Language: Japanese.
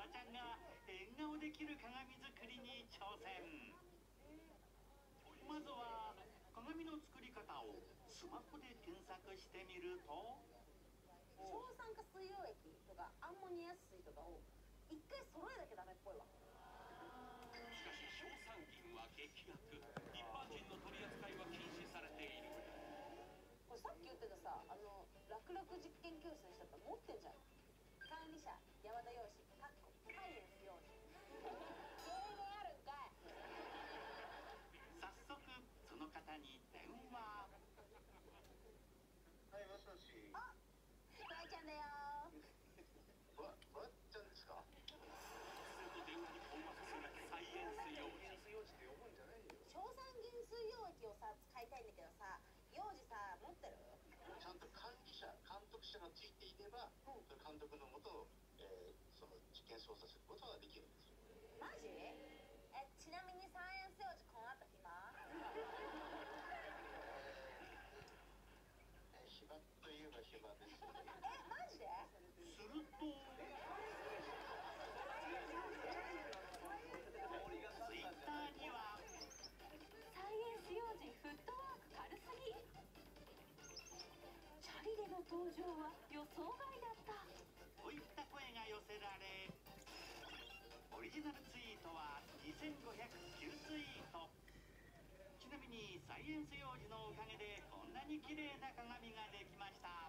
ばちゃんが変顔できる鏡作りに挑戦。まずは鏡の作り方をスマホで検索してみると、 硝酸化水溶液とかアンモニア水とかを一回揃えなきゃダメっぽいわ。 しかし硝酸銀は劇薬、一般人の取り扱いは禁止されている。 これさっき言ってたさ、楽々実験教室にしちゃったら持ってんじゃん。管理者山田洋次かっこサイエンス洋次英語あるんかい。 早速その方に電話。 はい、もしもし。 あ、ばあちゃんだよばっちゃんですか？ 突然の電話に困惑するサイエンス用サイエンス用地って呼ぶんじゃないよ。 硝酸銀水溶液をさ使いたいんだけどさ、幼児さ持ってる？ ちゃんと管理者、監督者がついていれば、その監督のもと、その実験操作することができるんですよ。 マジ？ちなみにサイエンス用地こうなった暇？ 暇といえば暇ですよね。 マジで？ するとツイッターには、 サイエンス用事フットワーク軽すぎ、チャリでの登場は予想外だったといった声が寄せられ、オリジナルツイートは2509ツイート。ちなみにサイエンス用事のおかげでこんなに綺麗な鏡ができました。